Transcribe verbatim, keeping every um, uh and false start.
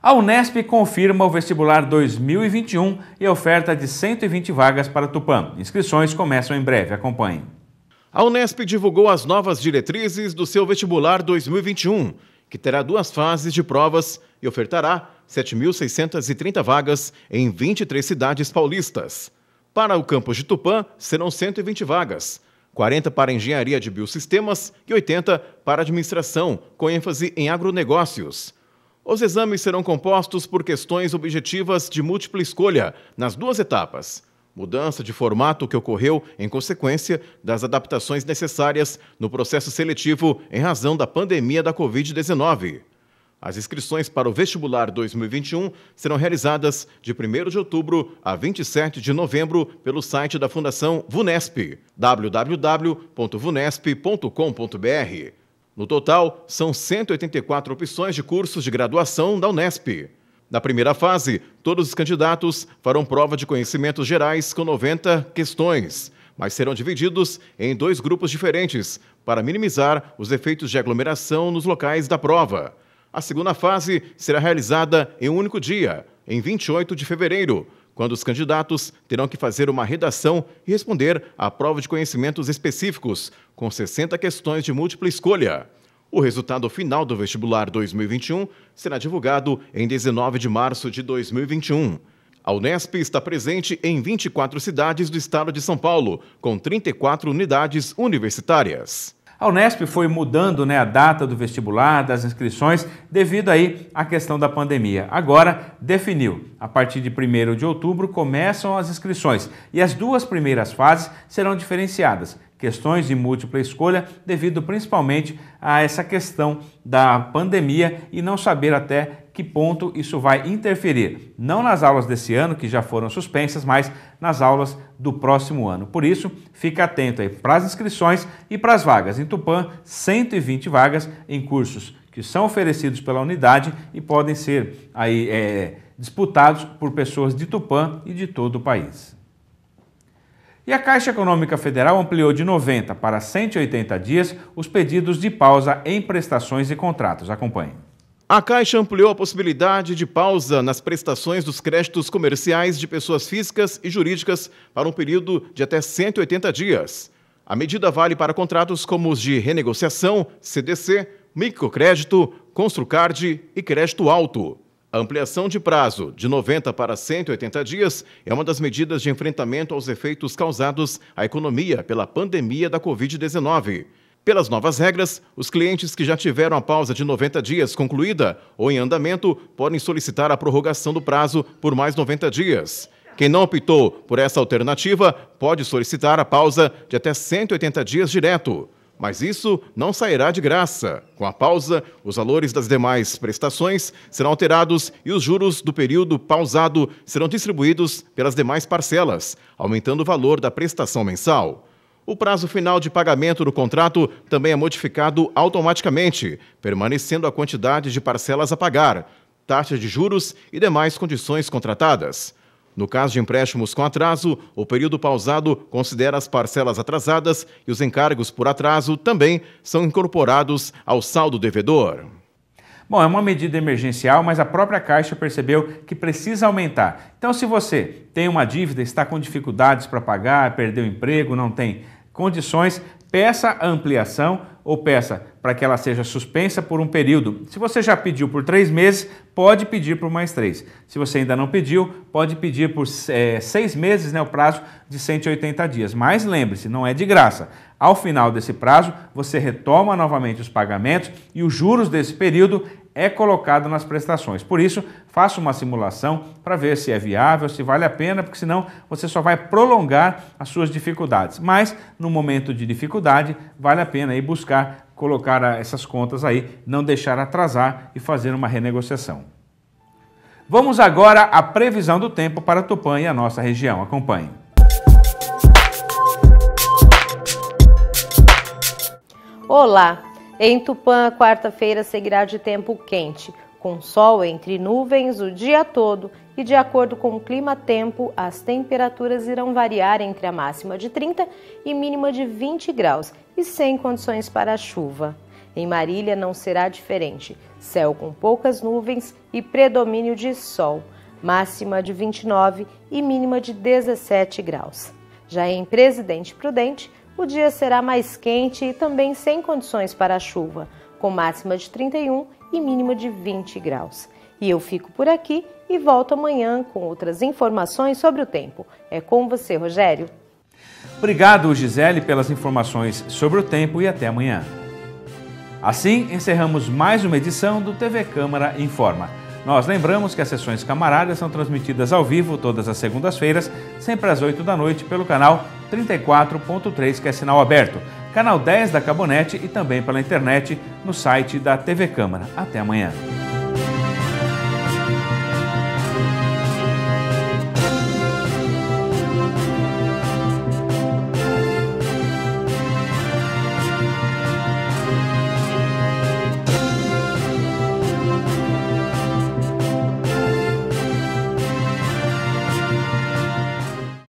A Unesp confirma o vestibular dois mil e vinte e um e oferta de cento e vinte vagas para Tupã. Inscrições começam em breve. Acompanhe. A Unesp divulgou as novas diretrizes do seu vestibular dois mil e vinte e um, que terá duas fases de provas e ofertará sete mil seiscentas e trinta vagas em vinte e três cidades paulistas. Para o campus de Tupã, serão cento e vinte vagas, quarenta para engenharia de biosistemas e oitenta para administração, com ênfase em agronegócios. Os exames serão compostos por questões objetivas de múltipla escolha nas duas etapas. Mudança de formato que ocorreu em consequência das adaptações necessárias no processo seletivo em razão da pandemia da covid dezenove. As inscrições para o vestibular dois mil e vinte e um serão realizadas de primeiro de outubro a vinte e sete de novembro pelo site da Fundação VUNESP, w w w ponto vunesp ponto com ponto b r. No total, são cento e oitenta e quatro opções de cursos de graduação da Unesp. Na primeira fase, todos os candidatos farão prova de conhecimentos gerais com noventa questões, mas serão divididos em dois grupos diferentes para minimizar os efeitos de aglomeração nos locais da prova. A segunda fase será realizada em um único dia, em vinte e oito de fevereiro, quando os candidatos terão que fazer uma redação e responder à prova de conhecimentos específicos, com sessenta questões de múltipla escolha. O resultado final do vestibular dois mil e vinte e um será divulgado em dezenove de março de dois mil e vinte e um. A Unesp está presente em vinte e quatro cidades do estado de São Paulo, com trinta e quatro unidades universitárias. A Unesp foi mudando, né, a data do vestibular, das inscrições, devido aí à questão da pandemia. Agora definiu, a partir de primeiro de outubro começam as inscrições e as duas primeiras fases serão diferenciadas. Questões de múltipla escolha devido principalmente a essa questão da pandemia e não saber até que ponto isso vai interferir, não nas aulas desse ano, que já foram suspensas, mas nas aulas do próximo ano. Por isso, fica atento aí para as inscrições e para as vagas. Em Tupã, cento e vinte vagas em cursos que são oferecidos pela unidade e podem ser aí, é, disputados por pessoas de Tupã e de todo o país. E a Caixa Econômica Federal ampliou de noventa para cento e oitenta dias os pedidos de pausa em prestações e contratos. Acompanhe. A Caixa ampliou a possibilidade de pausa nas prestações dos créditos comerciais de pessoas físicas e jurídicas para um período de até cento e oitenta dias. A medida vale para contratos como os de renegociação, C D C, microcrédito, Construcard e crédito alto. A ampliação de prazo de noventa para cento e oitenta dias é uma das medidas de enfrentamento aos efeitos causados à economia pela pandemia da covid dezenove. Pelas novas regras, os clientes que já tiveram a pausa de noventa dias concluída ou em andamento podem solicitar a prorrogação do prazo por mais noventa dias. Quem não optou por essa alternativa pode solicitar a pausa de até cento e oitenta dias direto. Mas isso não sairá de graça. Com a pausa, os valores das demais prestações serão alterados e os juros do período pausado serão distribuídos pelas demais parcelas, aumentando o valor da prestação mensal. O prazo final de pagamento do contrato também é modificado automaticamente, permanecendo a quantidade de parcelas a pagar, taxa de juros e demais condições contratadas. No caso de empréstimos com atraso, o período pausado considera as parcelas atrasadas e os encargos por atraso também são incorporados ao saldo devedor. Bom, é uma medida emergencial, mas a própria Caixa percebeu que precisa aumentar. Então, se você tem uma dívida, está com dificuldades para pagar, perdeu o emprego, não tem condições, peça a ampliação ou peça para que ela seja suspensa por um período. Se você já pediu por três meses, pode pedir por mais três. Se você ainda não pediu, pode pedir por é, seis meses, né, o prazo de cento e oitenta dias. Mas lembre-se, não é de graça. Ao final desse prazo, você retoma novamente os pagamentos e os juros desse período é colocado nas prestações. Por isso, faça uma simulação para ver se é viável, se vale a pena, porque senão você só vai prolongar as suas dificuldades. Mas, no momento de dificuldade, vale a pena aí buscar colocar essas contas aí, não deixar atrasar e fazer uma renegociação. Vamos agora à previsão do tempo para Tupã e a nossa região. Acompanhe. Olá! Em Tupã, quarta-feira seguirá de tempo quente, com sol entre nuvens o dia todo e, de acordo com o clima-tempo, as temperaturas irão variar entre a máxima de trinta e mínima de vinte graus e sem condições para chuva. Em Marília não será diferente. Céu com poucas nuvens e predomínio de sol. Máxima de vinte e nove e mínima de dezessete graus. Já em Presidente Prudente, o dia será mais quente e também sem condições para a chuva, com máxima de trinta e um e mínima de vinte graus. E eu fico por aqui e volto amanhã com outras informações sobre o tempo. É com você, Rogério. Obrigado, Gisele, pelas informações sobre o tempo e até amanhã. Assim, encerramos mais uma edição do T V Câmara Informa. Nós lembramos que as sessões camarárias são transmitidas ao vivo todas as segundas-feiras, sempre às oito da noite, pelo canal trinta e quatro ponto três, que é sinal aberto, canal dez da Cabonete e também pela internet no site da T V Câmara. Até amanhã.